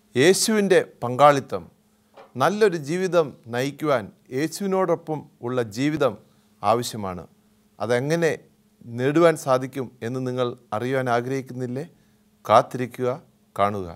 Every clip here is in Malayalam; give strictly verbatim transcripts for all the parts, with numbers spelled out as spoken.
യേശുവിൻ്റെ പങ്കാളിത്തം നല്ലൊരു ജീവിതം നയിക്കുവാൻ യേശുവിനോടൊപ്പം ഉള്ള ജീവിതം ആവശ്യമാണ്. അതെങ്ങനെ നേടുവാൻ സാധിക്കും എന്ന് നിങ്ങൾ അറിയുവാൻ ആഗ്രഹിക്കുന്നില്ലേ? കാത്തിരിക്കുക, കാണുക.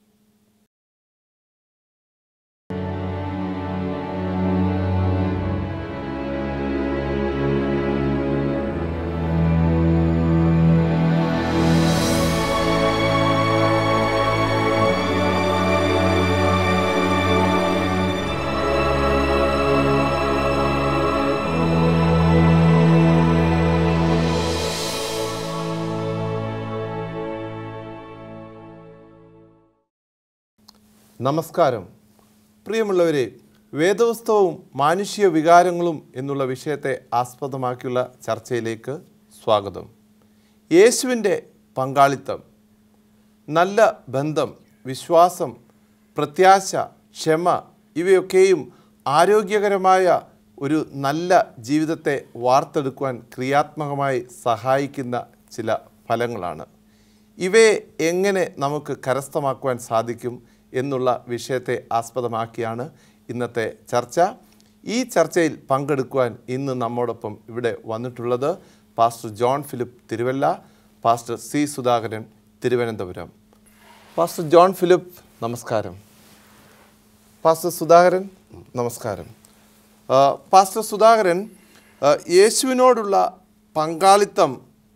നമസ്കാരം. പ്രിയമുള്ളവരെ, വേദപുസ്തകവും മാനുഷിക വികാരങ്ങളും എന്നുള്ള വിഷയത്തെ ആസ്പദമാക്കിയുള്ള ചർച്ചയിലേക്ക് സ്വാഗതം. യേശുവിൻ്റെ പങ്കാളിത്തം, നല്ല ബന്ധം, വിശ്വാസം, പ്രത്യാശ, ക്ഷമ ഇവയൊക്കെയും ആരോഗ്യകരമായ ഒരു നല്ല ജീവിതത്തെ വാർത്തെടുക്കുവാൻ ക്രിയാത്മകമായി സഹായിക്കുന്ന ചില ഫലങ്ങളാണ്. ഇവയെ എങ്ങനെ നമുക്ക് കരസ്ഥമാക്കുവാൻ സാധിക്കും എന്നുള്ള വിഷയത്തെ ആസ്പദമാക്കിയാണ് ഇന്നത്തെ ചർച്ച. ഈ ചർച്ചയിൽ പങ്കെടുക്കുവാൻ ഇന്ന് നമ്മോടൊപ്പം ഇവിടെ വന്നിട്ടുള്ളത് pastor John Philip Thiruvalla, pastor C Sudhakaran Thiruvananthapuram. Pastor John Philip നമസ്കാരം. പാസ്റ്റർ സുധാകരൻ നമസ്കാരം. പാസ്റ്റർ സുധാകരൻ, യേശുവിനോടുള്ള പങ്കാളിത്തം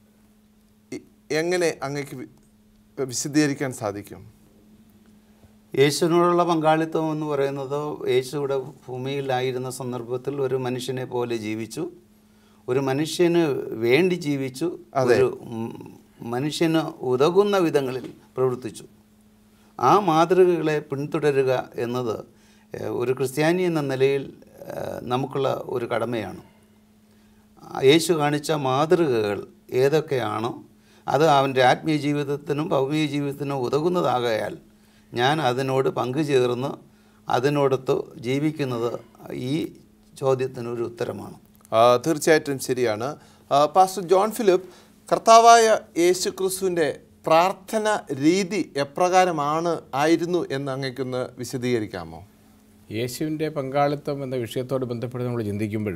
എങ്ങനെ അങ്ങേക്ക് വിശദീകരിക്കാൻ സാധിക്കും? യേശുവിനോടുള്ള പങ്കാളിത്തം എന്ന് പറയുന്നത്, യേശുവിടെ ഭൂമിയിലായിരുന്ന സന്ദർഭത്തിൽ ഒരു മനുഷ്യനെ പോലെ ജീവിച്ചു, ഒരു മനുഷ്യന് വേണ്ടി ജീവിച്ചു, ഒരു മനുഷ്യന് ഉതകുന്ന വിധങ്ങളിൽ പ്രവർത്തിച്ചു. ആ മാതൃകകളെ പിന്തുടരുക എന്നത് ഒരു ക്രിസ്ത്യാനി എന്ന നിലയിൽ നമുക്കുള്ള ഒരു കടമയാണ്. യേശു കാണിച്ച മാതൃകകൾ ഏതൊക്കെയാണോ അത് അവൻ്റെ ആത്മീയ ജീവിതത്തിനും ഭൗമിക ജീവിതത്തിനും ഉതകുന്നതാകയാൽ ഞാൻ അതിനോട് പങ്കുചേർന്ന് അതിനോടൊത്ത് ജീവിക്കുന്നത് ഈ ചോദ്യത്തിനൊരു ഉത്തരമാണ്. തീർച്ചയായിട്ടും ശരിയാണ്. പാസ്റ്റർ ജോൺ ഫിലിപ്പ്, കർത്താവായ യേശു ക്രിസ്തുവിൻ്റെ പ്രാർത്ഥന രീതി എപ്രകാരമാണ് ആയിരുന്നു എന്ന് അങ്ങേക്കൊന്ന് വിശദീകരിക്കാമോ? യേശുവിൻ്റെ പങ്കാളിത്തം എന്ന വിഷയത്തോട് ബന്ധപ്പെട്ട് നമ്മൾ ചിന്തിക്കുമ്പോൾ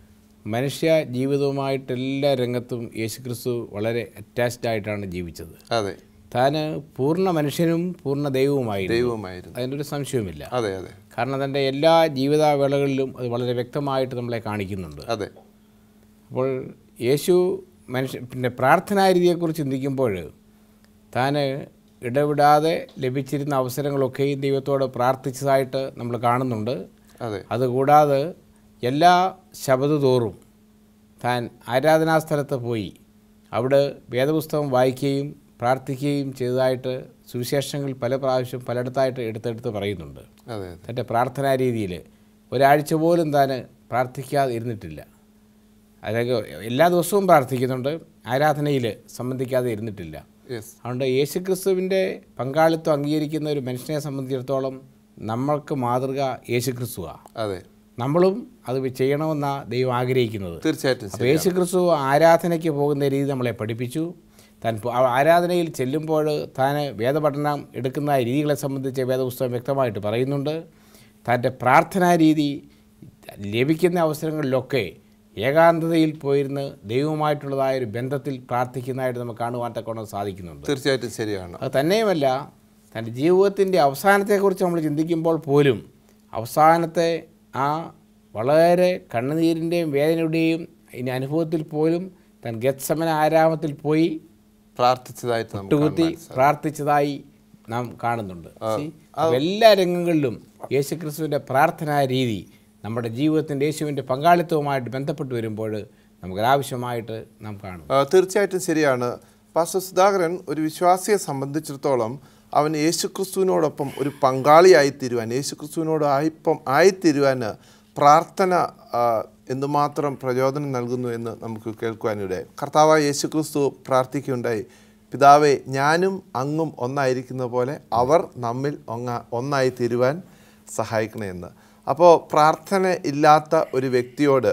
മനുഷ്യ ജീവിതവുമായിട്ട് എല്ലാ രംഗത്തും യേശു ക്രിസ്തു വളരെ അറ്റാച്ച്ഡ് ആയിട്ടാണ് ജീവിച്ചത്. അതെ, താൻ പൂർണ്ണ മനുഷ്യനും പൂർണ്ണ ദൈവവുമായിരുന്നു. ദൈവവുമായിരുന്നു അതിൻ്റെ ഒരു സംശയവുമില്ല. അതെ അതെ കാരണം തൻ്റെ എല്ലാ ജീവിതവേളകളിലും അത് വളരെ വ്യക്തമായിട്ട് നമ്മളെ കാണിക്കുന്നുണ്ട്. അതെ. അപ്പോൾ യേശു മനുഷ്യ പിന്നെ പ്രാർത്ഥനാ രീതിയെക്കുറിച്ച് ചിന്തിക്കുമ്പോൾ താൻ ഇടവിടാതെ ലഭിച്ചിരുന്ന അവസരങ്ങളൊക്കെയും ദൈവത്തോട് പ്രാർത്ഥിച്ചതായിട്ട് നമ്മൾ കാണുന്നുണ്ട്. അതെ. അതുകൂടാതെ എല്ലാ ശബദതോറും താൻ ആരാധനാ സ്ഥലത്ത് പോയി അവിടെ വേദപുസ്തകം വായിക്കുകയും പ്രാർത്ഥിക്കുകയും ചെയ്തതായിട്ട് സുവിശേഷങ്ങൾ പല പ്രാവശ്യം പലയിടത്തായിട്ട് എടുത്തെടുത്ത് പറയുന്നുണ്ട്. തൻ്റെ പ്രാർത്ഥനാ രീതിയിൽ ഒരാഴ്ച പോലും താൻ പ്രാർത്ഥിക്കാതെ ഇരുന്നിട്ടില്ല. അല്ലെങ്കിൽ എല്ലാ ദിവസവും പ്രാർത്ഥിക്കുന്നുണ്ട്, ആരാധനയിൽ സംബന്ധിക്കാതെ ഇരുന്നിട്ടില്ല. അതുകൊണ്ട് യേശുക്രിസ്തുവിൻ്റെ പങ്കാളിത്തം അംഗീകരിക്കുന്ന ഒരു മനുഷ്യനെ സംബന്ധിച്ചിടത്തോളം നമ്മൾക്ക് മാതൃക യേശുക്രിസ്തുവാണ്. അതെ, നമ്മളും അത് ചെയ്യണമെന്നാണ് ദൈവം ആഗ്രഹിക്കുന്നത്. തീർച്ചയായിട്ടും. അപ്പോൾ യേശുക്രിസ്തു ആരാധനയ്ക്ക് പോകുന്ന രീതി നമ്മളെ പഠിപ്പിച്ചു. താൻ ആരാധനയിൽ ചെല്ലുമ്പോൾ താൻ വേദപഠനം എടുക്കുന്ന രീതികളെ സംബന്ധിച്ച് വേദപുസ്തകം വ്യക്തമായിട്ട് പറയുന്നുണ്ട്. തൻ്റെ പ്രാർത്ഥനാ രീതി ലഭിക്കുന്ന അവസരങ്ങളിലൊക്കെ ഏകാന്തതയിൽ പോയിരുന്ന് ദൈവവുമായിട്ടുള്ളതായൊരു ബന്ധത്തിൽ പ്രാർത്ഥിക്കുന്നതായിട്ട് നമുക്ക് കാണുവാൻ തക്കവണ്ണം സാധിക്കുന്നുണ്ട്. തീർച്ചയായിട്ടും ശരിയാണ്. അത് തന്നെയുമല്ല, തൻ്റെ ജീവിതത്തിൻ്റെ അവസാനത്തെക്കുറിച്ച് നമ്മൾ ചിന്തിക്കുമ്പോൾ പോലും അവസാനത്തെ ആ വളരെ കണ്ണുനീരിൻ്റെയും വേദനയുടെയും ഇനി അനുഭവത്തിൽ പോലും താൻ ഗത്സമന ആരാമത്തിൽ പോയി പ്രാർത്ഥിച്ചതായിട്ട് മുട്ടുകുത്തി പ്രാർത്ഥിച്ചതായി നാം കാണുന്നുണ്ട്. എല്ലാ രംഗങ്ങളിലും യേശുക്രിസ്തുവിൻ്റെ പ്രാർത്ഥനാ രീതി നമ്മുടെ ജീവിതത്തിൻ്റെ യേശുവിൻ്റെ പങ്കാളിത്തവുമായിട്ട് ബന്ധപ്പെട്ട് വരുമ്പോൾ നമുക്കൊരാവശ്യമായിട്ട് നാം കാണും. തീർച്ചയായിട്ടും ശരിയാണ്. പാസ്റ്റർ സുധാകരൻ, ഒരു വിശ്വാസിയെ സംബന്ധിച്ചിടത്തോളം അവൻ യേശുക്രിസ്തുവിനോടൊപ്പം ഒരു പങ്കാളിയായിത്തീരുവാൻ, യേശുക്രിസ്തുവിനോട് ആയിപ്പം ആയിത്തീരുവാൻ പ്രാർത്ഥന എന്തുമാത്രം പ്രചോദനം നൽകുന്നു എന്ന് നമുക്ക് കേൾക്കുവാനിടയായി. കർത്താവായ യേശുക്രിസ്തു പ്രാർത്ഥിക്കുകയുണ്ടായി, പിതാവേ, ഞാനും അങ്ങും ഒന്നായിരിക്കുന്ന പോലെ അവർ നമ്മിൽ ഒന്ന ഒന്നായി തീരുവാൻ സഹായിക്കണമെന്ന്. അപ്പോൾ പ്രാർത്ഥന ഇല്ലാത്ത ഒരു വ്യക്തിയോട്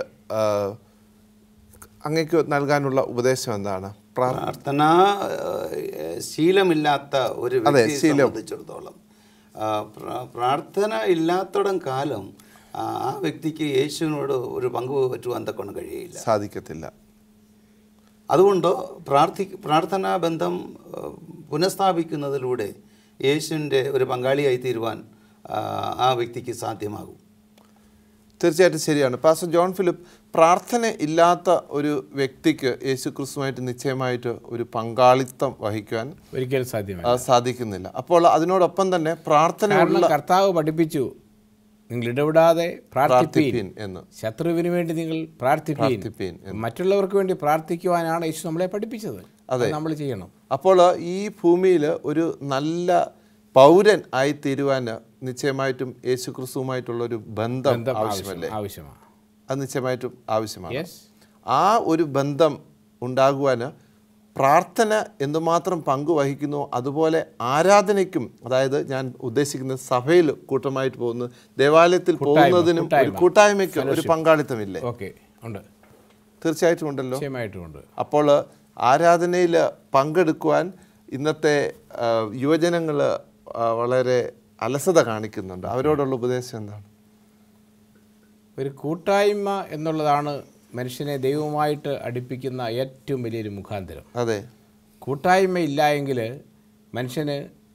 അങ്ങേക്ക് നൽകാനുള്ള ഉപദേശം എന്താണ്? പ്രാർത്ഥന ശീലമില്ലാത്ത ഒരു വ്യക്തിയെ സംബന്ധിച്ചിടത്തോളം പ്രാർത്ഥന ഇല്ലാത്തടം കാലം ആ വ്യക്തിക്ക് യേശുവിനോട് ഒരു പങ്ക് പറ്റുവാൻ തക്കൊണ്ട് കഴിയില്ല, സാധിക്കത്തില്ല. അതുകൊണ്ട് പ്രാർത്ഥി പ്രാർത്ഥനാ ബന്ധം പുനഃസ്ഥാപിക്കുന്നതിലൂടെ യേശുവിൻ്റെ ഒരു പങ്കാളിയായി തീരുവാൻ ആ വ്യക്തിക്ക് സാധ്യമാകും. തീർച്ചയായിട്ടും ശരിയാണ്. പാസ്റ്റർ ജോൺ ഫിലിപ്പ്, പ്രാർത്ഥന ഇല്ലാത്ത ഒരു വ്യക്തിക്ക് യേശു ക്രിസ്തുവായിട്ട് നിശ്ചയമായിട്ട് ഒരു പങ്കാളിത്തം വഹിക്കുവാൻ ഒരിക്കലും സാധ്യമല്ല, സാധിക്കുന്നില്ല. അപ്പോൾ അതിനോടൊപ്പം തന്നെ പ്രാർത്ഥന കർത്താവ് പഠിപ്പിച്ചു, നിങ്ങൾ ഇടപെടാതെ പ്രാർത്ഥിപ്പീൻ എന്ന്, ശത്രുവിന് വേണ്ടി നിങ്ങൾ പ്രാർത്ഥിപ്പീൻ, മറ്റുള്ളവർക്ക് വേണ്ടി പ്രാർത്ഥിക്കുവാനാണ് യേശു നമ്മളെ പഠിപ്പിച്ചത്. അതെ, നമ്മൾ ചെയ്യണം. അപ്പോൾ ഈ ഭൂമിയിൽ ഒരു നല്ല പൗരൻ ആയിത്തീരുവാൻ നിശ്ചയമായിട്ടും യേശു ക്രിസ്തുവുമായിട്ടുള്ള ഒരു ബന്ധം ആവശ്യമല്ലേ? ആവശ്യമാണ്. അത് നിശ്ചയമായിട്ടും ആവശ്യമാണ്. ആ ഒരു ബന്ധം ഉണ്ടാകുവാൻ പ്രാർത്ഥന എന്തുമാത്രം പങ്കുവഹിക്കുന്നു, അതുപോലെ ആരാധനയ്ക്കും, അതായത് ഞാൻ ഉദ്ദേശിക്കുന്നത് സഭയിൽ കൂട്ടമായിട്ട് പോകുന്നു, ദേവാലയത്തിൽ പോകുന്നതിനും ഒരു കൂട്ടായ്മയ്ക്കും ഒരു പങ്കാളിത്തമില്ലേ? ഉണ്ട്, തീർച്ചയായിട്ടും ഉണ്ടല്ലോ. ഉണ്ട്. അപ്പോൾ ആരാധനയിൽ പങ്കെടുക്കുവാൻ ഇന്നത്തെ യുവജനങ്ങൾ വളരെ അലസത കാണിക്കുന്നുണ്ട്. അവരോടുള്ള ഉപദേശം എന്താണ്? ഒരു കൂട്ടായ്മ എന്നുള്ളതാണ് മനുഷ്യനെ ദൈവവുമായിട്ട് അടുപ്പിക്കുന്ന ഏറ്റവും വലിയൊരു മുഖാന്തരം. അതെ, കൂട്ടായ്മ ഇല്ല എങ്കിൽ മനുഷ്യന്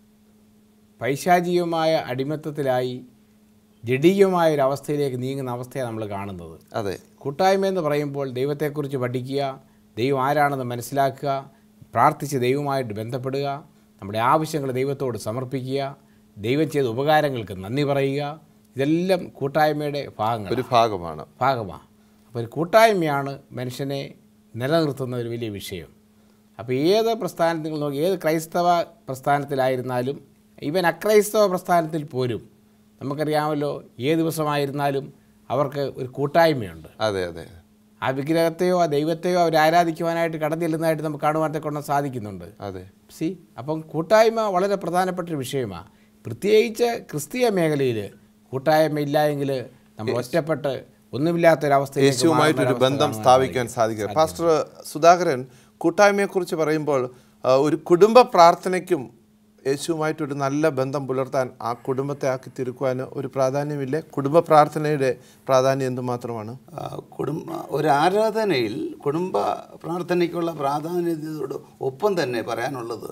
പൈശാചികമായ അടിമത്തത്തിലായി ജഡീയമായൊരവസ്ഥയിലേക്ക് നീങ്ങുന്ന അവസ്ഥയാണ് നമ്മൾ കാണുന്നത്. അതെ, കൂട്ടായ്മ എന്ന് പറയുമ്പോൾ ദൈവത്തെക്കുറിച്ച് പഠിക്കുക, ദൈവം ആരാണെന്ന് മനസ്സിലാക്കുക, പ്രാർത്ഥിച്ച് ദൈവവുമായിട്ട് ബന്ധപ്പെടുക, നമ്മുടെ ആവശ്യങ്ങൾ ദൈവത്തോട് സമർപ്പിക്കുക, ദൈവം ചെയ്ത ഉപകാരങ്ങൾക്ക് നന്ദി പറയുക, ഇതെല്ലാം കൂട്ടായ്മയുടെ ഭാഗങ്ങൾ ഒരു ഭാഗമാണ് ഭാഗമാണ് അപ്പോൾ ഒരു കൂട്ടായ്മയാണ് മനുഷ്യനെ നിലനിർത്തുന്ന ഒരു വലിയ വിഷയം. അപ്പോൾ ഏത് പ്രസ്ഥാനത്തിൽ നിങ്ങൾ നോക്കി, ഏത് ക്രൈസ്തവ പ്രസ്ഥാനത്തിലായിരുന്നാലും, ഈവൻ അക്രൈസ്തവ പ്രസ്ഥാനത്തിൽ പോലും നമുക്കറിയാമല്ലോ, ഏത് ദിവസമായിരുന്നാലും അവർക്ക് ഒരു കൂട്ടായ്മയുണ്ട്. അതെ അതെ ആ വിഗ്രഹത്തെയോ ആ ദൈവത്തെയോ അവർ ആരാധിക്കുവാനായിട്ട് കടന്നു ചെല്ലുന്നതായിട്ട് നമുക്ക് കാണുവാനത്തെ കൊണ്ട് സാധിക്കുന്നുണ്ട്. അതെ, സി അപ്പം കൂട്ടായ്മ വളരെ പ്രധാനപ്പെട്ടൊരു വിഷയമാണ്. പ്രത്യേകിച്ച് ക്രിസ്തീയ മേഖലയിൽ കൂട്ടായ്മ ഇല്ല എങ്കിൽ നമ്മൾ ഒറ്റപ്പെട്ട് ഒന്നുമില്ലാത്തൊരവസ്ഥ യേശുവുമായിട്ടൊരു ബന്ധം സ്ഥാപിക്കാൻ സാധിക്കുക. പാസ്റ്റർ സുധാകരൻ, കൂട്ടായ്മയെക്കുറിച്ച് പറയുമ്പോൾ ഒരു കുടുംബ പ്രാർത്ഥനയ്ക്കും യേശുവുമായിട്ടൊരു നല്ല ബന്ധം പുലർത്താൻ ആ കുടുംബത്തെ ആക്കി തീർക്കുവാൻ ഒരു പ്രാധാന്യമില്ലേ? കുടുംബ പ്രാർത്ഥനയുടെ പ്രാധാന്യം എന്തുമാത്രമാണ്? കുടുംബ ഒരു ആരാധനയിൽ കുടുംബ പ്രാർത്ഥനയ്ക്കുള്ള പ്രാധാന്യത്തോട് ഒപ്പം തന്നെ പറയാനുള്ളത്,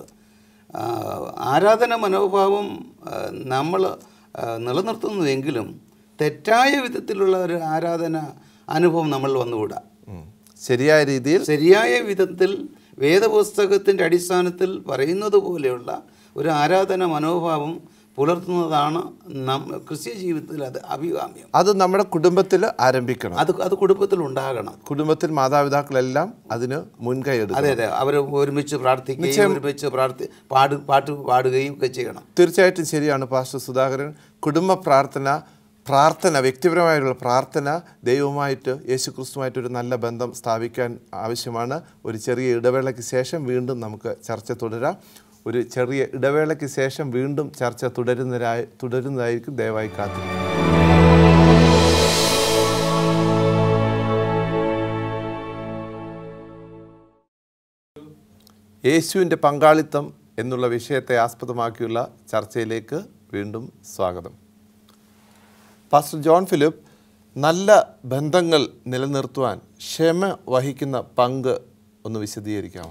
ആരാധന മനോഭാവം നമ്മൾ നിലനിർത്തുന്നുവെങ്കിലും തെറ്റായ വിധത്തിലുള്ള ഒരു ആരാധന അനുഭവം നമ്മൾ വന്നുകൂടാ. ശരിയായ രീതിയിൽ ശരിയായ വിധത്തിൽ വേദപുസ്തകത്തിൻ്റെ അടിസ്ഥാനത്തിൽ പറയുന്നത് പോലെയുള്ള ഒരു ആരാധന മനോഭാവം പുലർത്തുന്നതാണ് ക്രിസ്ത്യ ജീവിതത്തിൽ അത് അഭികാമ്യം. അത് നമ്മുടെ കുടുംബത്തിൽ ആരംഭിക്കണം. അത് അത് കുടുംബത്തിൽ ഉണ്ടാകണം. കുടുംബത്തിൽ മാതാപിതാക്കളെല്ലാം അതിന് മുൻകൈ എടുക്കണം. അതെ അതെ അവർ ഒരുമിച്ച് പ്രാർത്ഥിക്കുകയും ഒരുമിച്ച് പ്രാർത്ഥി പാട് പാട്ട് പാടുകയും ഒക്കെ ചെയ്യണം. തീർച്ചയായിട്ടും ശരിയാണ് പാസ്റ്റർ സുധാകരൻ. കുടുംബ പ്രാർത്ഥന പ്രാർത്ഥന വ്യക്തിപരമായിട്ടുള്ള പ്രാർത്ഥന ദൈവവുമായിട്ട് യേശു ക്രിസ്തുവായിട്ടൊരു നല്ല ബന്ധം സ്ഥാപിക്കാൻ ആവശ്യമാണ്. ഒരു ചെറിയ ഇടവേളയ്ക്ക് ശേഷം വീണ്ടും നമുക്ക് ചർച്ച തുടരാം. ഒരു ചെറിയ ഇടവേളയ്ക്ക് ശേഷം വീണ്ടും ചർച്ച തുടരുന്നതായി തുടരുന്നതായിരിക്കും. ദയവായി കാത്തിരിക്കും. യേശുവിൻ്റെ പങ്കാളിത്തം എന്നുള്ള വിഷയത്തെ ആസ്പദമാക്കിയുള്ള ചർച്ചയിലേക്ക് വീണ്ടും സ്വാഗതം. പാസ്റ്റർ ജോൺ ഫിലിപ്പ്, നല്ല ബന്ധങ്ങൾ നിലനിർത്തുവാൻ ക്ഷമ വഹിക്കുന്ന പങ്ക് ഒന്ന് വിശദീകരിക്കാമോ?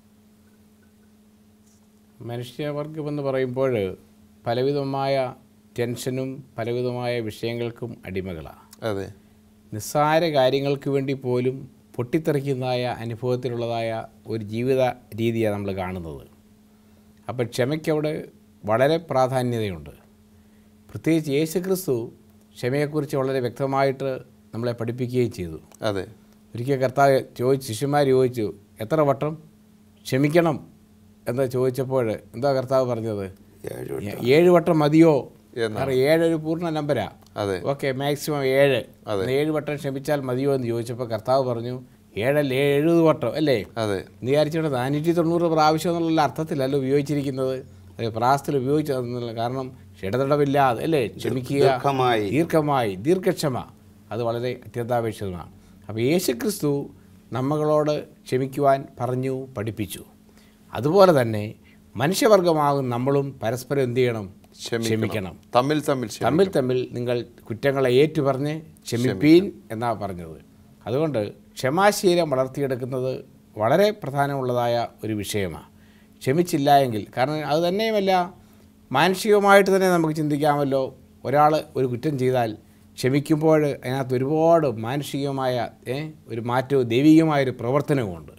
മനുഷ്യവർഗമെന്ന് പറയുമ്പോൾ പലവിധമായ ടെൻഷനും പലവിധമായ വിഷയങ്ങൾക്കും അടിമകളാണ്. അതെ, നിസ്സാര കാര്യങ്ങൾക്ക് വേണ്ടി പോലും പൊട്ടിത്തെറിക്കുന്നതായ അനുഭവത്തിലുള്ളതായ ഒരു ജീവിത രീതിയാണ് നമ്മൾ കാണുന്നത്. അപ്പോൾ ക്ഷമയ്ക്കവിടെ വളരെ പ്രാധാന്യതയുണ്ട്. പ്രത്യേകിച്ച് യേശു ക്രിസ്തു ക്ഷമയെക്കുറിച്ച് വളരെ വ്യക്തമായിട്ട് നമ്മളെ പഠിപ്പിക്കുകയും ചെയ്തു. അതെ, ഒരിക്കൽ കർത്താവ് ചോദിച്ചു, ശിഷ്യന്മാർ ചോദിച്ചു, എത്ര വട്ടം ക്ഷമിക്കണം എന്ന് ചോദിച്ചപ്പോൾ എന്താ കർത്താവ് പറഞ്ഞത്? ഏഴ് വട്ടം മതിയോ? കാരണം ഏഴൊരു പൂർണ്ണ നമ്പരാ. ഓക്കെ, മാക്സിമം ഏഴ്, ഏഴ് വട്ടം ക്ഷമിച്ചാൽ മതിയോ എന്ന് ചോദിച്ചപ്പോൾ കർത്താവ് പറഞ്ഞു, ഏഴല്ലേ എഴുപത് വട്ടം അല്ലേ? നീ വിചാരിച്ചോണ്ട് നാനൂറ്റി തൊണ്ണൂറ് പ്രാവശ്യം എന്നുള്ള അർത്ഥത്തിലല്ല ഉപയോഗിച്ചിരിക്കുന്നത്, പ്രാസത്തിൽ ഉപയോഗിച്ചതെന്നുള്ള. കാരണം ഇടതടവില്ലാതെ അല്ലേ ക്ഷമിക്കുക, ദീർഘമായി ദീർഘക്ഷമ, അത് വളരെ അത്യന്താപേക്ഷിതമാണ്. അപ്പോൾ യേശു ക്രിസ്തു നമ്മളോട് ക്ഷമിക്കുവാൻ പറഞ്ഞു, പഠിപ്പിച്ചു. അതുപോലെ തന്നെ മനുഷ്യവർഗമാകും നമ്മളും പരസ്പരം എന്ത് ചെയ്യണം? ക്ഷമിക്കണം. തമ്മിൽ തമ്മിൽ തമ്മിൽ തമ്മിൽ നിങ്ങൾ കുറ്റങ്ങളെ ഏറ്റുപറഞ്ഞ് ക്ഷമിപ്പീൻ എന്നാണ് പറഞ്ഞത്. അതുകൊണ്ട് ക്ഷമാശീലം വളർത്തിയെടുക്കുന്നത് വളരെ പ്രധാനമുള്ളതായ ഒരു വിഷയമാണ്. ക്ഷമിച്ചില്ല എങ്കിൽ, കാരണം അത് തന്നെയുമല്ല, മാനുഷികമായിട്ട് തന്നെ നമുക്ക് ചിന്തിക്കാമല്ലോ, ഒരാൾ ഒരു കുറ്റം ചെയ്താൽ ക്ഷമിക്കുമ്പോൾ അതിനകത്ത് ഒരുപാട് മാനുഷികമായ ഒരു മാറ്റവും ദൈവികമായൊരു പ്രവർത്തനവുമുണ്ട്.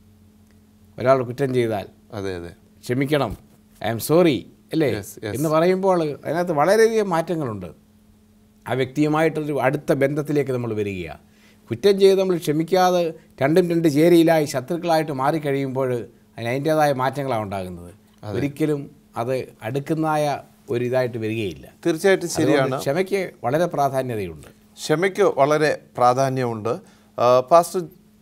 ഒരാൾ കുറ്റം ചെയ്താൽ അതെ അതെ ക്ഷമിക്കണം, ഐ എം സോറി അല്ലേ എന്ന് പറയുമ്പോൾ അതിനകത്ത് വളരെയധികം മാറ്റങ്ങളുണ്ട്. ആ വ്യക്തിയുമായിട്ടൊരു അടുത്ത ബന്ധത്തിലേക്ക് നമ്മൾ വരികയാണ്. കുറ്റം ചെയ്ത് നമ്മൾ ക്ഷമിക്കാതെ രണ്ടും രണ്ട് ചേരിയിലായി ശത്രുക്കളായിട്ട് മാറിക്കഴിയുമ്പോൾ അതിന് അതിൻ്റേതായ മാറ്റങ്ങളാണ് ഉണ്ടാകുന്നത്. ഒരിക്കലും അത് അടുക്കുന്നതായ ഒരു ഇതായിട്ട് വരികയില്ല. തീർച്ചയായിട്ടും ശരിയാണ്. ക്ഷമയ്ക്ക് വളരെ പ്രാധാന്യതയുണ്ട്. ക്ഷമയ്ക്ക് വളരെ പ്രാധാന്യമുണ്ട്. പാസ്റ്റർ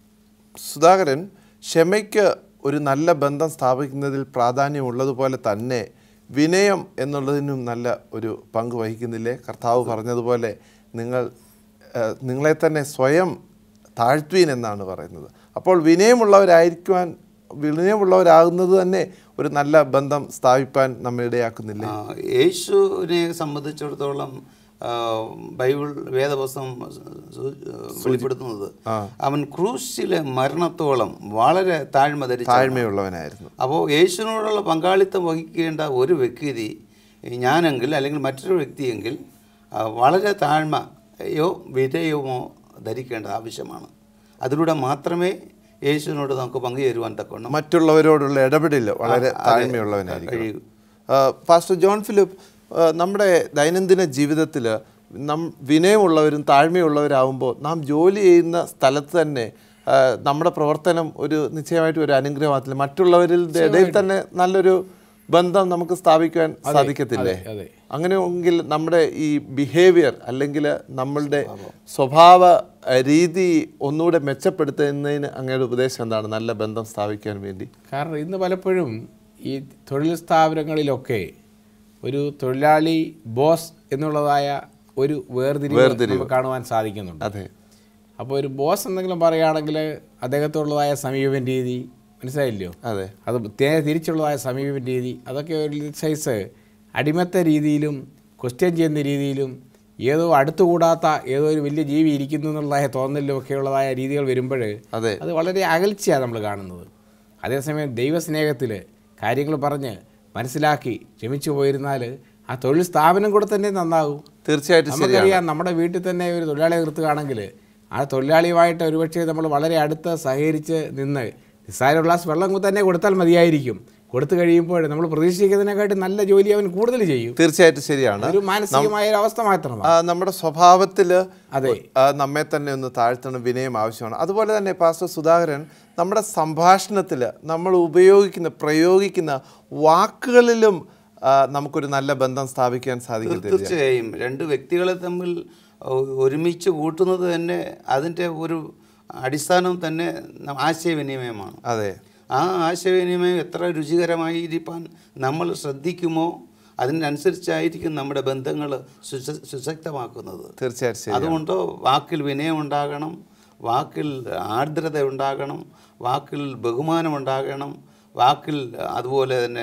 സുധാകരൻ, ക്ഷമയ്ക്ക് ഒരു നല്ല ബന്ധം സ്ഥാപിക്കുന്നതിൽ പ്രാധാന്യമുള്ളതുപോലെ തന്നെ വിനയം എന്നുള്ളതിനും നല്ല ഒരു പങ്ക് വഹിക്കുന്നില്ലേ? കർത്താവ് പറഞ്ഞതുപോലെ നിങ്ങൾ നിങ്ങളെ തന്നെ സ്വയം താഴ്ത്തുവീൻ എന്നാണ് പറയുന്നത്. അപ്പോൾ വിനയമുള്ളവരായിരിക്കുവാൻ വിനയമുള്ളവരാകുന്നത് തന്നെ ഒരു നല്ല ബന്ധം സ്ഥാപിക്കാൻ നമ്മെ ഇടയാക്കുന്നില്ലേ? യേശുവിനെ സംബന്ധിച്ചിടത്തോളം ബൈബിൾ വേദപുസ്തകം വെളിപ്പെടുത്തുന്നത് അവൻ ക്രൂശിലെ മരണത്തോളം വളരെ താഴ്മ ധരിച്ച താഴ്മയുള്ളവനായിരുന്നു. അപ്പോൾ യേശുവിനോടുള്ള പങ്കാളിത്തം വഹിക്കേണ്ട ഒരു വ്യക്തി ഞാനെങ്കിൽ അല്ലെങ്കിൽ മറ്റൊരു വ്യക്തിയെങ്കിൽ വളരെ താഴ്മയോ വിധേയമോ ധരിക്കേണ്ട ആവശ്യമാണ്. അതിലൂടെ മാത്രമേ യേശുവിനോട് നമുക്ക് പങ്കുചേരുവാൻ തക്കവണ്ണം മറ്റുള്ളവരോടുള്ള ഇടപെടൽ വളരെ താഴ്മയുള്ളവനായിരിക്കും. പാസ്റ്റർ ജോൺ ഫിലിപ്പ്, നമ്മുടെ ദൈനംദിന ജീവിതത്തിൽ നം വിനയമുള്ളവരും താഴ്മയുള്ളവരാകുമ്പോൾ നാം ജോലി ചെയ്യുന്ന സ്ഥലത്ത് തന്നെ നമ്മുടെ പ്രവർത്തനം ഒരു നിശ്ചയമായിട്ട് ഒരു അനുഗ്രഹമാകത്തില്ല. മറ്റുള്ളവരുടെ ഇടയിൽ തന്നെ നല്ലൊരു ബന്ധം നമുക്ക് സ്ഥാപിക്കാൻ സാധിക്കത്തില്ലേ? അങ്ങനെയെങ്കിൽ നമ്മുടെ ഈ ബിഹേവിയർ അല്ലെങ്കിൽ നമ്മളുടെ സ്വഭാവ രീതി ഒന്നുകൂടെ മെച്ചപ്പെടുത്തുന്നതിന് അങ്ങയുടെ ഉപദേശം എന്താണ് നല്ല ബന്ധം സ്ഥാപിക്കാൻ വേണ്ടി? കാരണം ഇന്ന് പലപ്പോഴും ഈ തൊഴിൽ സ്ഥാപനങ്ങളിലൊക്കെ ഒരു തൊഴിലാളി ബോസ് എന്നുള്ളതായ ഒരു വേർതിരിവ് കാണുവാൻ സാധിക്കുന്നുണ്ട്. അതെ. അപ്പോൾ ഒരു ബോസ് എന്തെങ്കിലും പറയുകയാണെങ്കിൽ അദ്ദേഹത്തോടുള്ളതായ സമീപന രീതി മനസ്സിലായില്ലയോ? അതെ. അത് തിരിച്ചുള്ളതായ സമീപന രീതി അതൊക്കെ ഒരു സൈസ് അടിമത്ത രീതിയിലും ക്വസ്റ്റ്യൻ ചെയ്യുന്ന രീതിയിലും ഏതോ അടുത്തുകൂടാത്ത ഏതോ ഒരു വലിയ ജീവി ഇരിക്കുന്നു എന്നുള്ളതായ തോന്നലിലും ഒക്കെയുള്ളതായ രീതികൾ വരുമ്പോൾ അത് വളരെ അകൽച്ചയാണ് നമ്മൾ കാണുന്നത്. അതേസമയം ദൈവസ്നേഹത്തിൽ കാര്യങ്ങൾ പറഞ്ഞ് മനസ്സിലാക്കി ക്ഷമിച്ചു പോയിരുന്നാൽ ആ തൊഴിൽ സ്ഥാപനം കൂടെ തന്നെ നന്നാകും. തീർച്ചയായിട്ടും നമുക്കറിയാം, നമ്മുടെ വീട്ടിൽ തന്നെ ഒരു തൊഴിലാളിയെ നിർത്തുകയാണെങ്കിൽ ആ തൊഴിലാളിയുമായിട്ട് ഒരുപക്ഷെ നമ്മൾ വളരെ അടുത്ത് സഹകരിച്ച് നിന്ന് നിസ്സാര ഗ്ലാസ് വെള്ളം തന്നെ കൊടുത്താൽ മതിയായിരിക്കും. കൊടുത്തു കഴിയുമ്പോൾ നമ്മൾ പ്രതീക്ഷിക്കുന്നതിനെക്കാട്ടി നല്ല ജോലി അവൻ കൂടുതൽ ചെയ്യും. തീർച്ചയായിട്ടും ശരിയാണ്. ഒരു മാനസികമായ ഒരു അവസ്ഥ മാത്രമാണ്. നമ്മുടെ സ്വഭാവത്തിൽ അതെ നമ്മെ തന്നെ ഒന്ന് താഴ്ത്തണം, വിനയം ആവശ്യമാണ്. അതുപോലെ തന്നെ പാസ്റ്റർ സുധാകരൻ, നമ്മുടെ സംഭാഷണത്തിൽ നമ്മൾ ഉപയോഗിക്കുന്ന പ്രയോഗിക്കുന്ന വാക്കുകളിലും നമുക്കൊരു നല്ല ബന്ധം സ്ഥാപിക്കാൻ സാധിക്കും. തീർച്ചയായും രണ്ട് വ്യക്തികളെ തമ്മിൽ ഒരുമിച്ച് കൂട്ടുന്നത് തന്നെ അതിൻ്റെ ഒരു അടിസ്ഥാനം തന്നെ ആശയവിനിമയമാണ്. അതെ. ആ ആശയവിനിമയം എത്ര രുചികരമായിരിക്കാൻ നമ്മൾ ശ്രദ്ധിക്കുമോ അതിനനുസരിച്ചായിരിക്കും നമ്മുടെ ബന്ധങ്ങൾ സുശക്തമാക്കുന്നത്. തീർച്ചയായിട്ടും. അതുകൊണ്ട് വാക്കിൽ വിനയം ഉണ്ടാകണം, വാക്കിൽ ആർദ്രത ഉണ്ടാകണം, വാക്കിൽ ബഹുമാനം ഉണ്ടാകണം, വാക്കിൽ അതുപോലെ തന്നെ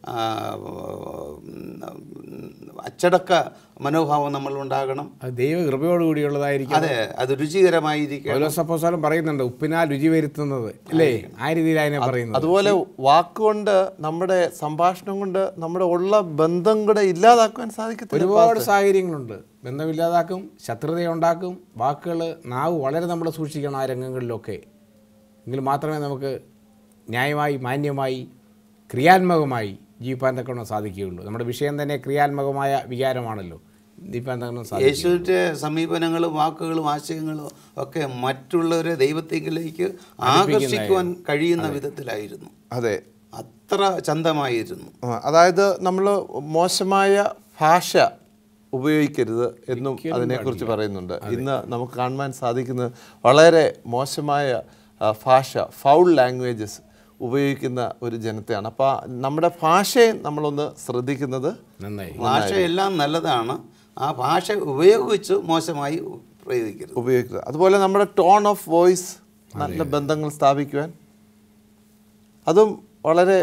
അച്ചടക്ക മനോഭാവം നമ്മൾ ഉണ്ടാകണം. അത് ദൈവ കൃപയോടുകൂടിയുള്ളതായിരിക്കും. അതെ, അത് രുചികരമായിരിക്കും. സപ്പോസാലും പറയുന്നുണ്ട് ഉപ്പിനാൽ രുചി വരുത്തുന്നത് അല്ലേ, ആ രീതിയിൽ അതിനെ പറയുന്നത്. അതുപോലെ വാക്കുകൊണ്ട് നമ്മുടെ സംഭാഷണം കൊണ്ട് നമ്മുടെ ഉള്ള ബന്ധം കൂടെ ഇല്ലാതാക്കാൻ സാധിക്കും. ഒരുപാട് സാഹചര്യങ്ങളുണ്ട്, ബന്ധമില്ലാതാക്കും, ശത്രുതയുണ്ടാക്കും. വാക്കുകൾ, നാവ് വളരെ നമ്മൾ സൂക്ഷിക്കണം ആ രംഗങ്ങളിലൊക്കെ. എങ്കിൽ മാത്രമേ നമുക്ക് ന്യായമായി മാന്യമായി ക്രിയാത്മകമായി ജീവിപ്പാൻ തക്കണം സാധിക്കുകയുള്ളൂ. നമ്മുടെ വിഷയം തന്നെ ക്രിയാത്മകമായ വികാരമാണല്ലോ. ജീവിപ്പാൻ തക്കണം സാധിക്കും. യേശുവിൻ്റെ സമീപനങ്ങളും വാക്കുകളും ആശയങ്ങളും ഒക്കെ മറ്റുള്ളവരെ ദൈവത്തിലേക്ക് ആകർഷിക്കുവാൻ കഴിയുന്ന വിധത്തിലായിരുന്നു. അതെ, അത്ര ചന്തമായിരുന്നു. അതായത് നമ്മൾ മോശമായ ഭാഷ ഉപയോഗിക്കരുത് എന്നും അതിനെക്കുറിച്ച് പറയുന്നുണ്ട്. ഇന്ന് നമുക്ക് കാണുവാൻ സാധിക്കുന്നത് വളരെ മോശമായ ഭാഷ, ഫൗൾ ലാംഗ്വേജസ് ഉപയോഗിക്കുന്ന ഒരു ജനത്തെയാണ്. അപ്പോൾ നമ്മുടെ ഭാഷയെ നമ്മളൊന്ന് ശ്രദ്ധിക്കുന്നത് നന്നായി. ഭാഷയെല്ലാം നല്ലതാണ്, ആ ഭാഷ ഉപയോഗിച്ച് മോശമായി പ്രയോഗിക്കരുത് ഉപയോഗിക്കുക. അതുപോലെ നമ്മുടെ ടോൺ ഓഫ് വോയിസ്, നല്ല ബന്ധങ്ങൾ സ്ഥാപിക്കുവാൻ അതും വളരെ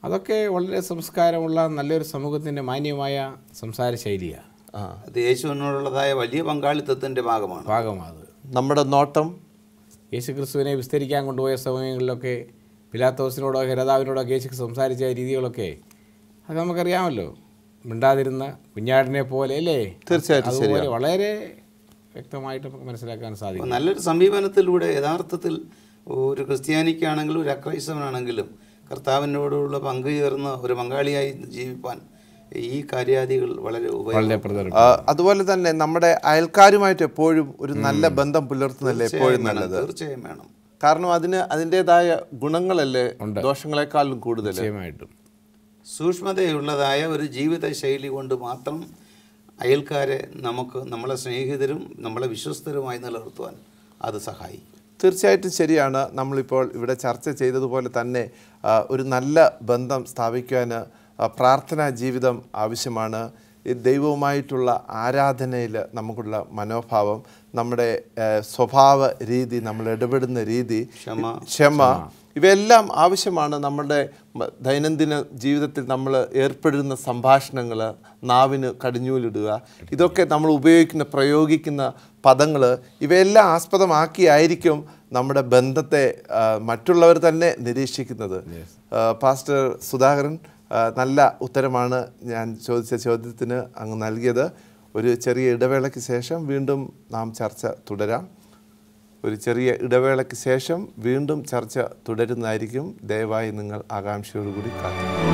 അതൊക്കെ വളരെ സംസ്കാരമുള്ള നല്ലൊരു സമൂഹത്തിൻ്റെ മാന്യമായ സംസാര ശൈലിയാണ്. അത് യേശുവിനോടുള്ളതായ വലിയ പങ്കാളിത്തത്തിൻ്റെ ഭാഗമാണ് ഭാഗമാണ് നമ്മുടെ നോട്ടം. യേശു ക്രിസ്തുവിനെ വിസ്തരിക്കാൻ കൊണ്ടുപോയ സമയങ്ങളിലൊക്കെ പിലാത്തോസിനോടോ ഹെരോദാവിനോടോ യേശു സംസാരിച്ച രീതികളൊക്കെ അത് നമുക്കറിയാമല്ലോ. മിണ്ടാതിരുന്ന കുഞ്ഞാടിനെ പോലെ അല്ലേ? തീർച്ചയായിട്ടും അതുപോലെ വളരെ വ്യക്തമായിട്ട് നമുക്ക് മനസ്സിലാക്കാൻ സാധിക്കും. നല്ലൊരു സമീപനത്തിലൂടെ യഥാർത്ഥത്തിൽ ഒരു ക്രിസ്ത്യാനിക്കാണെങ്കിലും ഒരു അക്രൈസ്തവനാണെങ്കിലും കർത്താവിനോടുള്ള പങ്കുചേർന്ന ഒരു പങ്കാളിയായി ജീവിപ്പാൻ ഈ കാര്യാദികൾ വളരെ ഉപയോഗപ്രദമാണ്. അതുപോലെ തന്നെ നമ്മുടെ അയൽക്കാരുമായിട്ട് എപ്പോഴും ഒരു നല്ല ബന്ധം പുലർത്തുന്നല്ലേ എപ്പോഴും നല്ലത്? തീർച്ചയായും വേണം. കാരണം അതിന് അതിൻ്റെതായ ഗുണങ്ങളല്ലേ ദോഷങ്ങളെക്കാളും കൂടുതൽ. തീർച്ചയായിട്ടും സൂക്ഷ്മതയുള്ളതായ ഒരു ജീവിത ശൈലി കൊണ്ട് മാത്രം അയൽക്കാരെ നമുക്ക് നമ്മളെ സ്നേഹിതരും നമ്മളെ വിശ്വസ്തരുമായി നിലനിർത്തുവാൻ അത് സഹായിക്കും. തീർച്ചയായിട്ടും ശരിയാണ്. നമ്മളിപ്പോൾ ഇവിടെ ചർച്ച ചെയ്തതുപോലെ തന്നെ ഒരു നല്ല ബന്ധം സ്ഥാപിക്കുവാൻ പ്രാർത്ഥനാ ജീവിതം ആവശ്യമാണ്. ഈ ദൈവവുമായിട്ടുള്ള ആരാധനയിൽ നമുക്കുള്ള മനോഭാവം, നമ്മുടെ സ്വഭാവ രീതി, നമ്മൾ ഇടപെടുന്ന രീതി, ക്ഷമ, ഇവയെല്ലാം ആവശ്യമാണ്. നമ്മുടെ ദൈനംദിന ജീവിതത്തിൽ നമ്മൾ ഏർപ്പെടുന്ന സംഭാഷണങ്ങൾ, നാവിന് കടിഞ്ഞൂലിടുക, ഇതൊക്കെ നമ്മൾ ഉപയോഗിക്കുന്ന പ്രയോഗിക്കുന്ന പദങ്ങൾ, ഇവയെല്ലാം ആസ്പദമാക്കിയായിരിക്കും നമ്മുടെ ബന്ധത്തെ മറ്റുള്ളവർ തന്നെ നിരീക്ഷിക്കുന്നത്. പാസ്റ്റർ സുധാകരൻ, നല്ല ഉത്തരമാണ് ഞാൻ ചോദിച്ച ചോദ്യത്തിന് അങ്ങ് നൽകിയത്. ഒരു ചെറിയ ഇടവേളയ്ക്ക് ശേഷം വീണ്ടും നാം ചർച്ച തുടരാം. ഒരു ചെറിയ ഇടവേളയ്ക്ക് ശേഷം വീണ്ടും ചർച്ച തുടരുന്നതായിരിക്കും. ദയവായി നിങ്ങൾ ആകാംക്ഷയോടുകൂടി കാത്തിരിക്കുക.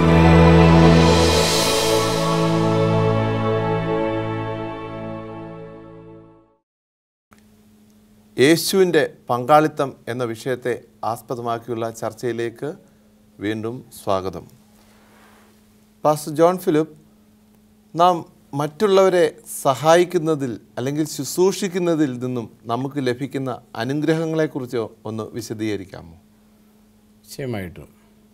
യേശുവിൻ്റെ പങ്കാളിത്തം എന്ന വിഷയത്തെ ആസ്പദമാക്കിയുള്ള ചർച്ചയിലേക്ക് വീണ്ടും സ്വാഗതം. പാസ്റ്റർ ജോൺ ഫിലിപ്പ്, നാം മറ്റുള്ളവരെ സഹായിക്കുന്നതിൽ അല്ലെങ്കിൽ ശുശ്രൂഷിക്കുന്നതിൽ നിന്നും നമുക്ക് ലഭിക്കുന്ന അനുഗ്രഹങ്ങളെക്കുറിച്ച് ഒന്ന് വിശദീകരിക്കാമോ? നിശ്ചയമായിട്ടും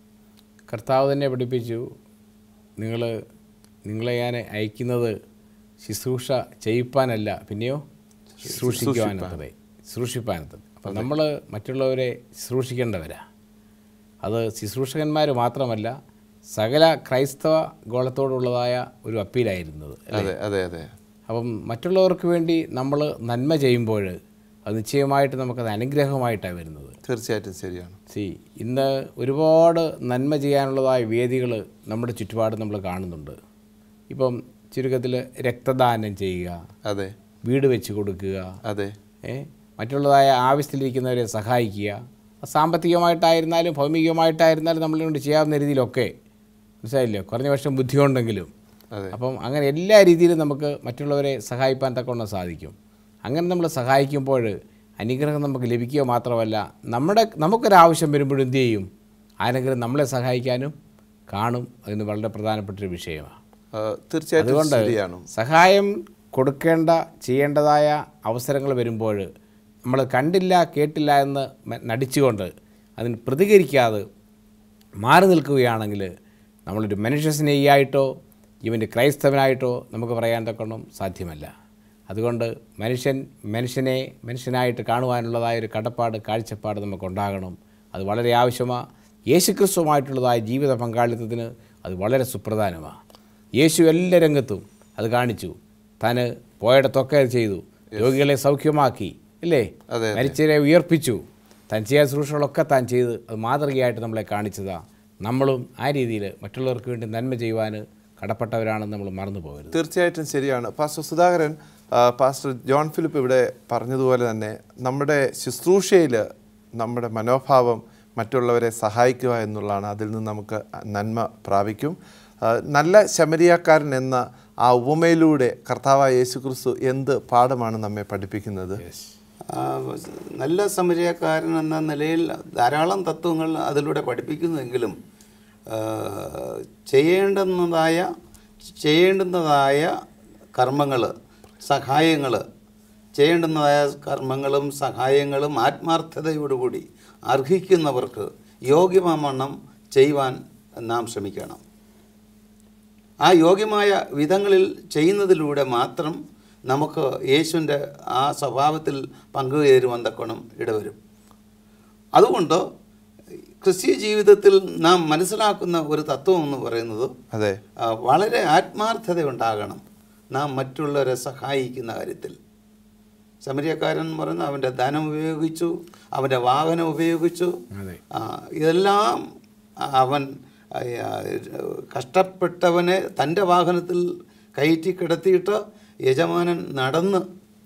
കർത്താവ് തന്നെ പഠിപ്പിച്ചു, നിങ്ങൾ നിങ്ങളെ ഞാൻ അയക്കുന്നത് ശുശ്രൂഷ ചെയ്യിപ്പാനല്ല, പിന്നെയോ ശുശ്രൂഷിക്കുവാനത്രേ, ശുശ്രൂഷിപ്പാനത്രേ. അപ്പം നമ്മൾ മറ്റുള്ളവരെ ശുശ്രൂഷിക്കേണ്ടവരാ. അത് ശുശ്രൂഷകന്മാർ മാത്രമല്ല, സകല ക്രൈസ്തവ ഗോളത്തോടുള്ളതായ ഒരു അപ്പീലായിരുന്നത്. അതെ അതെ അതെ അപ്പം മറ്റുള്ളവർക്ക് വേണ്ടി നമ്മൾ നന്മ ചെയ്യുമ്പോൾ അത് നിശ്ചയമായിട്ട് നമുക്കത് അനുഗ്രഹമായിട്ടാണ് വരുന്നത്. തീർച്ചയായിട്ടും ശരിയാണ്. സി ഇന്ന് ഒരുപാട് നന്മ ചെയ്യാനുള്ളതായ വേദികൾ നമ്മുടെ ചുറ്റുപാട് നമ്മൾ കാണുന്നുണ്ട്. ഇപ്പം ചുരുക്കത്തിൽ രക്തദാനം ചെയ്യുക, അതെ, വീട് വെച്ച് കൊടുക്കുക, അതെ, ഏ മറ്റുള്ളതായ ആവശ്യത്തിലിരിക്കുന്നവരെ സഹായിക്കുക, സാമ്പത്തികമായിട്ടായിരുന്നാലും ഭൗമികമായിട്ടായിരുന്നാലും നമ്മളുകൊണ്ട് ചെയ്യാവുന്ന രീതിയിലൊക്കെ, മനസ്സിലായില്ലോ, കുറഞ്ഞ വർഷം ബുദ്ധിയുണ്ടെങ്കിലും. അപ്പം അങ്ങനെ എല്ലാ രീതിയിലും നമുക്ക് മറ്റുള്ളവരെ സഹായിപ്പാൻ തക്കവണ്ണം സാധിക്കും. അങ്ങനെ നമ്മൾ സഹായിക്കുമ്പോൾ അനുഗ്രഹം നമുക്ക് ലഭിക്കുക മാത്രമല്ല, നമ്മുടെ നമുക്കൊരാവശ്യം വരുമ്പോഴും എന്തു ചെയ്യും, ആരെങ്കിലും നമ്മളെ സഹായിക്കാനും കാണും. അതിന് വളരെ പ്രധാനപ്പെട്ടൊരു വിഷയമാണ്. തീർച്ചയായിട്ടും. അതുകൊണ്ട് സഹായം കൊടുക്കേണ്ട ചെയ്യേണ്ടതായ അവസരങ്ങൾ വരുമ്പോൾ നമ്മൾ കണ്ടില്ല കേട്ടില്ല എന്ന് നടിച്ചുകൊണ്ട് അതിന് പ്രതികരിക്കാതെ മാറി നിൽക്കുകയാണെങ്കിൽ നമ്മളൊരു മനുഷ്യ സ്നേഹിയായിട്ടോ ഇവൻ്റെ ക്രൈസ്തവനായിട്ടോ നമുക്ക് പറയാൻ തക്കണം സാധ്യമല്ല. അതുകൊണ്ട് മനുഷ്യൻ മനുഷ്യനെ മനുഷ്യനായിട്ട് കാണുവാനുള്ളതായ ഒരു കടപ്പാട്, കാഴ്ചപ്പാട് നമുക്കുണ്ടാകണം. അത് വളരെ ആവശ്യമാണ്. യേശുക്രിസ്തുവുമായിട്ടുള്ളതായ ജീവിത പങ്കാളിത്തത്തിന് അത് വളരെ സുപ്രധാനമാണ്. യേശു എല്ലാ രംഗത്തും അത് കാണിച്ചു. താൻ പോയിടത്തൊക്കെ അത് ചെയ്തു. രോഗികളെ സൗഖ്യമാക്കി, ഇല്ലേ, മരിച്ചവരെ ഉയർപ്പിച്ചു. താൻ ചെയ്യാൻ ശുശ്രൂഷകളൊക്കെ താൻ ചെയ്ത് അത് മാതൃകയായിട്ട് നമ്മളെ കാണിച്ചതാണ്. നമ്മളും ആ രീതിയിൽ മറ്റുള്ളവർക്ക് വേണ്ടി നന്മ ചെയ്യുവാൻ കടപ്പെട്ടവരാണെന്ന് നമ്മൾ മറന്നു പോകരുത്. തീർച്ചയായിട്ടും ശരിയാണ്. Pastor Sudhakaran, pastor John Philip ഇവിടെ പറഞ്ഞതുപോലെ തന്നെ നമ്മുടെ ശുശ്രൂഷയിൽ നമ്മുടെ മനോഭാവം മറ്റുള്ളവരെ സഹായിക്കുക എന്നുള്ളതാണ്. അതിൽ നിന്ന് നമുക്ക് നന്മ പ്രാപിക്കും. നല്ല ശമരിയാക്കാരൻ എന്ന ആ ഉപമയിലൂടെ കർത്താവായ യേശു ക്രിസ്തു എന്ത് പാഠമാണ് നമ്മെ പഠിപ്പിക്കുന്നത്? നല്ല സമരിയാക്കാരൻ എന്ന നിലയിൽ ധാരാളം തത്വങ്ങൾ അതിലൂടെ പഠിപ്പിക്കുന്നുവെങ്കിലും ചെയ്യേണ്ടുന്നതായ ചെയ്യേണ്ടുന്നതായ കർമ്മങ്ങൾ, സഹായങ്ങൾ, ചെയ്യേണ്ടുന്നതായ കർമ്മങ്ങളും സഹായങ്ങളും ആത്മാർത്ഥതയോടുകൂടി അർഹിക്കുന്നവർക്ക് യോഗ്യമാവണ്ണം ചെയ്യുവാൻ നാം ശ്രമിക്കണം. ആ യോഗ്യമായ വിധങ്ങളിൽ ചെയ്യുന്നതിലൂടെ മാത്രം നമുക്ക് യേശുവിൻ്റെ ആ സ്വഭാവത്തിൽ പങ്കുചേരുവാൻ തക്കണം ഇടവരും. അതുകൊണ്ട് ക്രിസ്തീയ ജീവിതത്തിൽ നാം മനസ്സിലാക്കുന്ന ഒരു തത്വം എന്ന് പറയുന്നത് അതെ വളരെ ആത്മാർത്ഥത ഉണ്ടാകണം നാം മറ്റുള്ളവരെ സഹായിക്കുന്ന കാര്യത്തിൽ. ശമരിയക്കാരൻ എന്ന് പറയുന്നത് അവൻ്റെ ധനം ഉപയോഗിച്ചു, അവൻ്റെ വാഹനം ഉപയോഗിച്ചു, ഇതെല്ലാം അവൻ കഷ്ടപ്പെട്ടവനെ തൻ്റെ വാഹനത്തിൽ കയറ്റി കിടത്തിയിട്ട് യജമാനൻ നടന്ന്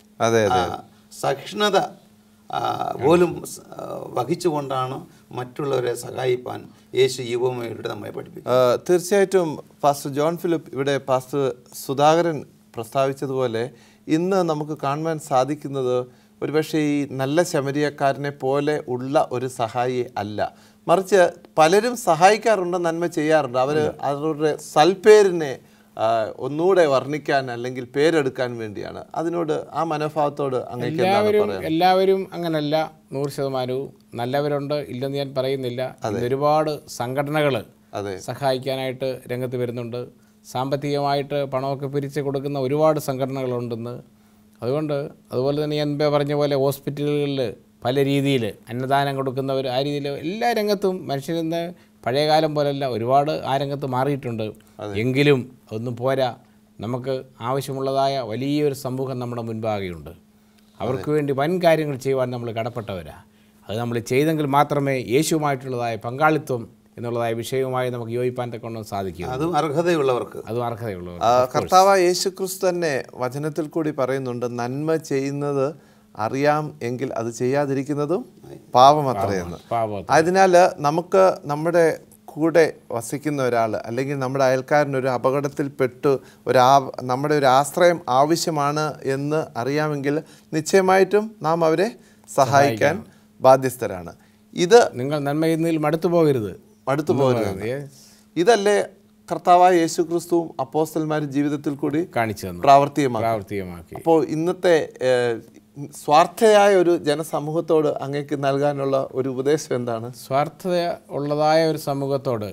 സഹിഷ്ണുത പോലും വഹിച്ചുകൊണ്ടാണ് മറ്റുള്ളവരെ സഹായിപ്പാൻ യേശു യുവമയുടെ നമ്മെ പഠിപ്പിക്കും. തീർച്ചയായിട്ടും പാസ്റ്റർ ജോൺ ഫിലിപ്പ് ഇവിടെ പാസ്റ്റർ സുധാകരൻ പ്രസ്താവിച്ചതുപോലെ ഇന്ന് നമുക്ക് കാണുവാൻ സാധിക്കുന്നത് ഒരുപക്ഷെ ഈ നല്ല ശമരിയക്കാരനെ പോലെ ഉള്ള ഒരു സഹായി അല്ല, മറിച്ച് പലരും സഹായിക്കാറുണ്ട്, നന്മ ചെയ്യാറുണ്ട്. അവർ അവരുടെ സൽപ്പേരിനെ ഒന്നുകൂടെ വർണ്ണിക്കാൻ അല്ലെങ്കിൽ പേരെടുക്കാൻ വേണ്ടിയാണ്. അതിനോട് ആ മനോഭാവത്തോട് അങ്ങനെ എല്ലാവരും അങ്ങനല്ല, നൂറ് ശതമാനവും നല്ലവരുണ്ട്, ഇല്ലെന്ന് ഞാൻ പറയുന്നില്ല. ഒരുപാട് സംഘടനകൾ സഹായിക്കാനായിട്ട് രംഗത്ത് വരുന്നുണ്ട്. സാമ്പത്തികമായിട്ട് പണമൊക്കെ പിരിച്ച് കൊടുക്കുന്ന ഒരുപാട് സംഘടനകളുണ്ടെന്ന്. അതുകൊണ്ട് അതുപോലെ തന്നെ ഞാൻ മുമ്പേ പറഞ്ഞ പോലെ ഹോസ്പിറ്റലുകളിൽ പല രീതിയിൽ അന്നദാനം കൊടുക്കുന്നവർ, ആ രീതിയിൽ എല്ലാ രംഗത്തും മനുഷ്യരിന്ന് പഴയകാലം പോലെയല്ല, ഒരുപാട് ആ രംഗത്ത് മാറിയിട്ടുണ്ട്. എങ്കിലും അതൊന്നും പോരാ, നമുക്ക് ആവശ്യമുള്ളതായ വലിയൊരു സമൂഹം നമ്മുടെ മുൻപാകെയുണ്ട്. അവർക്ക് വേണ്ടി വൻ കാര്യങ്ങൾ ചെയ്യുവാൻ നമ്മൾ കടപ്പെട്ടവരാണ്. അത് നമ്മൾ ചെയ്തെങ്കിൽ മാത്രമേ യേശുവുമായിട്ടുള്ളതായ പങ്കാളിത്തം എന്നുള്ളതായ വിഷയവുമായി നമുക്ക് യോജിപ്പാൻ തക്കൊണ്ട് സാധിക്കും. അതും അർഹതയുള്ളവർക്ക് അതും അർഹതയുള്ളവർ. കർത്താവായ യേശു ക്രിസ്തു തന്നെ വചനത്തിൽ കൂടി പറയുന്നുണ്ട്, നന്മ ചെയ്യുന്നത് അറിയാം എങ്കിൽ അത് ചെയ്യാതിരിക്കുന്നതും പാപം അത്രയെന്ന്. അതിനാൽ നമുക്ക് നമ്മുടെ കൂടെ വസിക്കുന്ന ഒരാൾ അല്ലെങ്കിൽ നമ്മുടെ അയൽക്കാരനൊരു അപകടത്തിൽപ്പെട്ട് ഒരു ആ നമ്മുടെ ഒരു ആശ്രയം ആവശ്യമാണ് എന്ന് അറിയാമെങ്കിൽ നിശ്ചയമായിട്ടും നാം അവരെ സഹായിക്കാൻ ബാധ്യസ്ഥരാണ്. ഇത് നിങ്ങൾ നന്മ ചെയ്യുന്നതിൽ മടുത്തു പോകരുത് മടുത്തു പോകരുത് ഇതല്ലേ കർത്താവായ യേശു ക്രിസ്തുവും അപ്പോസ്തലന്മാരും ജീവിതത്തിൽ കൂടി കാണിച്ചു പ്രാവർത്തികമാക്കി. അപ്പോൾ ഇന്നത്തെ സ്വാർത്ഥയായ ഒരു ജനസമൂഹത്തോട് അങ്ങേക്ക് നൽകാനുള്ള ഒരു ഉപദേശം എന്താണ്? സ്വാർത്ഥത ഉള്ളതായ ഒരു സമൂഹത്തോട്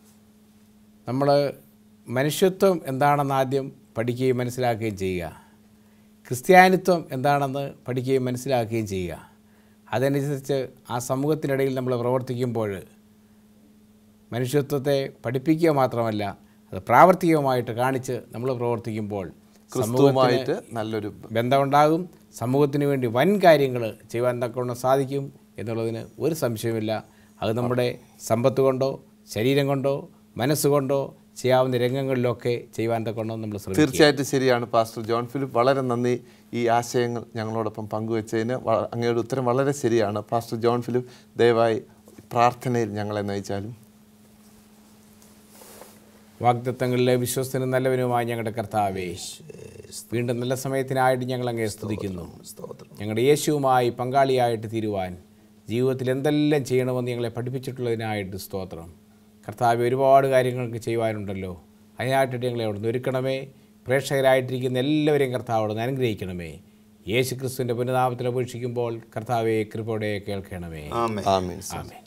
നമ്മൾ മനുഷ്യത്വം എന്താണെന്ന് ആദ്യം പഠിക്കുകയും മനസ്സിലാക്കുകയും ചെയ്യുക. ക്രിസ്ത്യാനിത്വം എന്താണെന്ന് പഠിക്കുകയും മനസ്സിലാക്കുകയും ചെയ്യുക. അതനുസരിച്ച് ആ സമൂഹത്തിനിടയിൽ നമ്മൾ പ്രവർത്തിക്കുമ്പോൾ മനുഷ്യത്വത്തെ പഠിപ്പിക്കുക മാത്രമല്ല അത് പ്രാവർത്തികമായിട്ട് കാണിച്ച് നമ്മൾ പ്രവർത്തിക്കുമ്പോൾ ക്രിസ്തുവുമായിട്ട് നല്ലൊരു ബന്ധമുണ്ടാകും. സമൂഹത്തിന് വേണ്ടി വൻ കാര്യങ്ങൾ ചെയ്യുവാൻ തക്കവണ്ണം സാധിക്കും എന്നുള്ളതിന് ഒരു സംശയമില്ല. അത് നമ്മുടെ സമ്പത്ത് കൊണ്ടോ ശരീരം കൊണ്ടോ മനസ്സുകൊണ്ടോ ചെയ്യാവുന്ന രംഗങ്ങളിലൊക്കെ ചെയ്യുവാൻ തക്കവണ്ണം നമ്മൾ ശ്രമിക്കും. തീർച്ചയായിട്ടും ശരിയാണ് പാസ്റ്റർ ജോൺ ഫിലിപ്പ്, വളരെ നന്ദി ഈ ആശയങ്ങൾ ഞങ്ങളോടൊപ്പം പങ്കുവച്ചതിന്. അങ്ങയുടെ ഉത്തരം വളരെ ശരിയാണ്. പാസ്റ്റർ ജോൺ ഫിലിപ്പ് ദയവായി പ്രാർത്ഥനയിൽ ഞങ്ങളെ നയിച്ചാലും. വാഗ്ദത്തങ്ങളിലെ വിശ്വസ്തനും നല്ലവനുമായ ഞങ്ങളുടെ കർത്താവേ, വീണ്ടും നല്ല സമയത്തിനായിട്ട് ഞങ്ങൾ അങ്ങേ സ്തുതിക്കുന്നു. ഞങ്ങളുടെ യേശുവുമായി പങ്കാളിയായിട്ട് തീരുവാൻ ജീവിതത്തിൽ എന്തെല്ലാം ചെയ്യണമെന്ന് ഞങ്ങളെ പഠിപ്പിച്ചിട്ടുള്ളതിനായിട്ട് സ്തോത്രം. കർത്താവെ, ഒരുപാട് കാര്യങ്ങൾക്ക് ചെയ്യുവാനുണ്ടല്ലോ, അതിനായിട്ട് ഞങ്ങളെ അവിടെ നിന്ന് ഒരുക്കണമേ. പ്രേക്ഷകരായിട്ടിരിക്കുന്ന എല്ലാവരെയും കർത്താവോട് അനുഗ്രഹിക്കണമേ. യേശു ക്രിസ്തുവിൻ്റെ പുനഃനാമത്തിൽ അപേക്ഷിക്കുമ്പോൾ കർത്താവെ കൃപയോടെ കേൾക്കണമേ. ആമേൻ.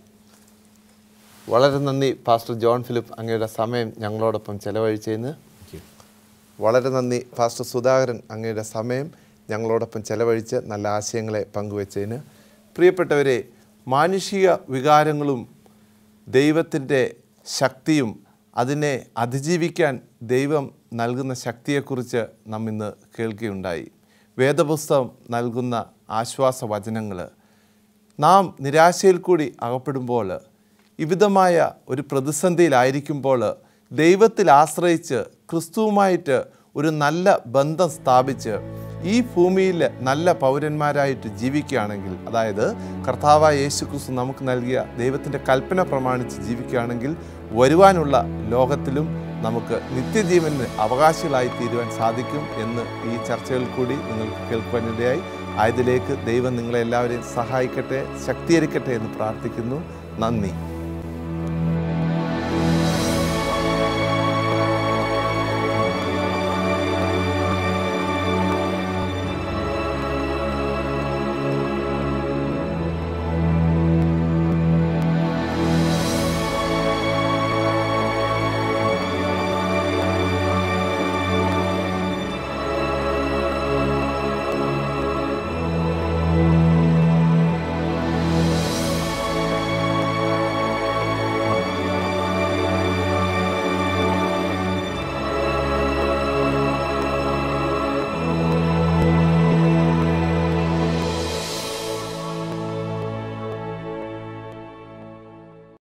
വളരെ നന്ദി പാസ്റ്റർ ജോൺ ഫിലിപ്പ്, അങ്ങയുടെ സമയം ഞങ്ങളോടൊപ്പം ചെലവഴിച്ചതിന്. വളരെ നന്ദി പാസ്റ്റർ സുധാകരൻ, അങ്ങയുടെ സമയം ഞങ്ങളോടൊപ്പം ചെലവഴിച്ച് നല്ല ആശയങ്ങളെ പങ്കുവച്ചതിന്. പ്രിയപ്പെട്ടവരെ, മാനുഷിക വികാരങ്ങളും ദൈവത്തിൻ്റെ ശക്തിയും അതിനെ അതിജീവിക്കാൻ ദൈവം നൽകുന്ന ശക്തിയെക്കുറിച്ച് നാം ഇന്ന് കേൾക്കുകയുണ്ടായി. വേദപുസ്തകം നൽകുന്ന ആശ്വാസ വചനങ്ങൾ. നാം നിരാശയിൽ കൂടി അകപ്പെടുമ്പോൾ, വിവിധമായ ഒരു പ്രതിസന്ധിയിലായിരിക്കുമ്പോൾ ദൈവത്തിൽ ആശ്രയിച്ച് ക്രിസ്തുവുമായിട്ട് ഒരു നല്ല ബന്ധം സ്ഥാപിച്ച് ഈ ഭൂമിയിൽ നല്ല പൗരന്മാരായിട്ട് ജീവിക്കുകയാണെങ്കിൽ, അതായത് കർത്താവായ യേശു ക്രിസ്തു നമുക്ക് നൽകിയ ദൈവത്തിൻ്റെ കൽപ്പന പ്രമാണിച്ച് ജീവിക്കുകയാണെങ്കിൽ വരുവാനുള്ള ലോകത്തിലും നമുക്ക് നിത്യജീവന് അവകാശികളായി തീരുവാൻ സാധിക്കും എന്ന് ഈ ചർച്ചകളിൽ കൂടി നിങ്ങൾക്ക് കേൾക്കുവാനിടയായി. ആയതിലേക്ക് ദൈവം നിങ്ങളെല്ലാവരെയും സഹായിക്കട്ടെ, ശക്തീകരിക്കട്ടെ എന്ന് പ്രാർത്ഥിക്കുന്നു. നന്ദി.